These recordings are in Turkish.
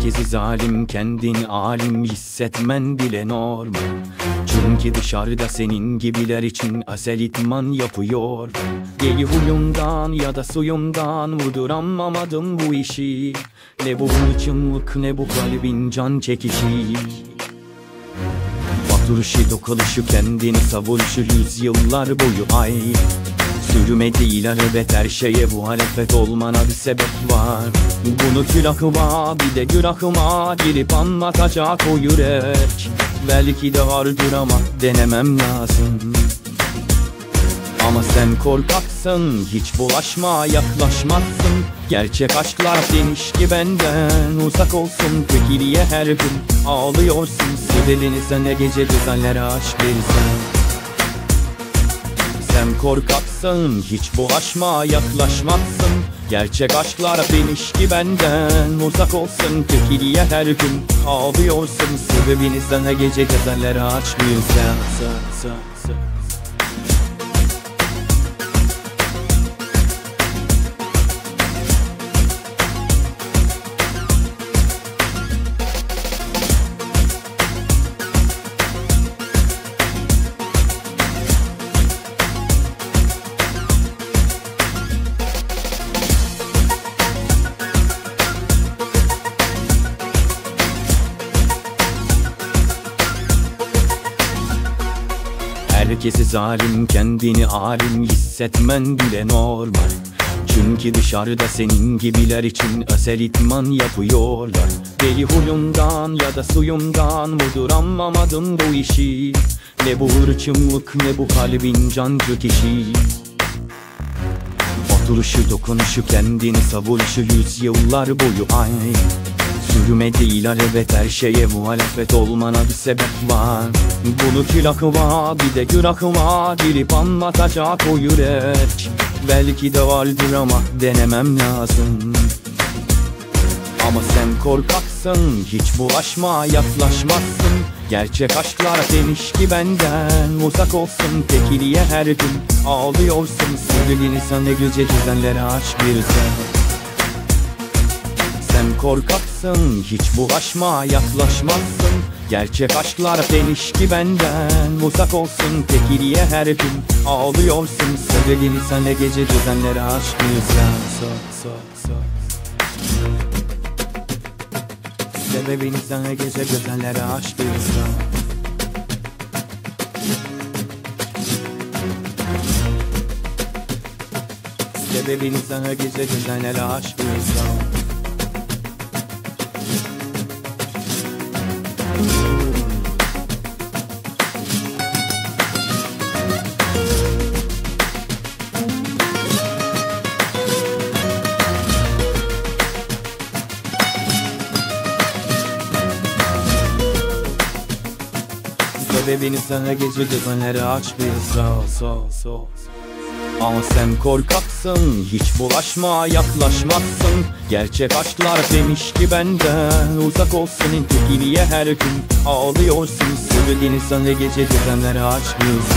Herkesi zalim, kendini alim hissetmen bile normal. Çünkü dışarıda senin gibiler için asel itman yapıyor. Deli huyundan ya da suyundan vurduramamadım bu işi. Ne bu hırçınlık ne bu kalbin can çekişi. Duruşu dokunuşu kendini savuruşu yüzyıllar boyu ay. Sürüme değil elbet her şeye bu halefet olmana bir sebep var. Bunu külahıma bir de günahıma girip anlatacak o yürek. Belki de vardır ama denemem lazım. Ama sen korkaksın, hiç bulaşma, yaklaşmazsın. Gerçek aşklar demiş ki benden uzak olsun. Peki her gün ağlıyorsun? Sebebini sana gece güzeller aşk bilsen. Sen korkaksın, hiç bulaşma, yaklaşmazsın. Gerçek aşklar demiş ki benden uzak olsun. Peki her gün ağlıyorsun? Sebebini sana gece güzeller aşk bilsen. Herkesi zalim, kendini alim hissetmen bile normal. Çünkü dışarıda senin gibiler için asel itman yapıyorlar. Deli huyundan ya da suyundan vurduramamadım bu işi. Ne bu hırçınlık ne bu kalbin can çekişi. Oturuşu dokunuşu kendini savuruşu yüzyıllar boyu ay. Sürüme değil elbet her şeye muhalefet olmana bir sebep var. Bunu külahıma bir de günahıma girip anlatacak o yürek. Belki de vardır ama denemem lazım. Ama sen korkaksın, hiç bulaşma, yaklaşmazsın. Gerçek aşklar demiş ki benden uzak olsun. Peki niye her gün ağlıyorsun? Sevgilini sana gece düzenlere aşk bir sen. Sen korkaksın, hiç bulaşma, yaklaşmazsın. Gerçek aşklar demiş ki benden uzak olsun. Peki niye her gün ağlıyorsun? Sebebini sana gece düzenlere aşk bilsen. Sebebini sana gece düzenlere aşk bilsen. Sebebini sana gece düzenlere aşk bilsen. Sebebini sana gece düzenleri aç bir sol. Ama sen korkaksın, hiç bulaşma, yaklaşmazsın. Gerçek aşklar demiş ki benden uzak olsun. Peki niye her gün ağlıyorsun? Sebebini sana gece düzenleri aç bir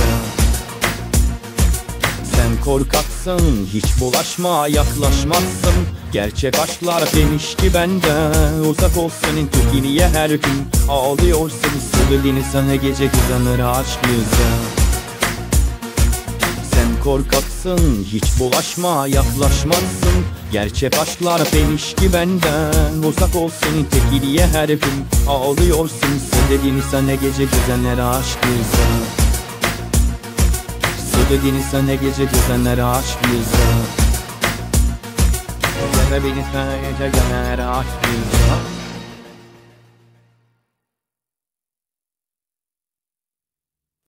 Sen korkaksın, hiç bulaşma, yaklaşmazsın. Gerçek aşklar demiş ki benden uzak olsun. Peki niye her gün ağlıyorsun? Sebebini sana gece güzelleri aç güzel. Sen korkaksın, hiç bulaşma, yaklaşmazsın. Gerçek aşklar demiş ki benden uzak olsun. Peki niye her gün ağlıyorsun? Sebebini sana gece güzelleri aç güzel. Sebebini sana gece güzelleri aç güzel. Sebebini sana gece güzelleri aç güzel.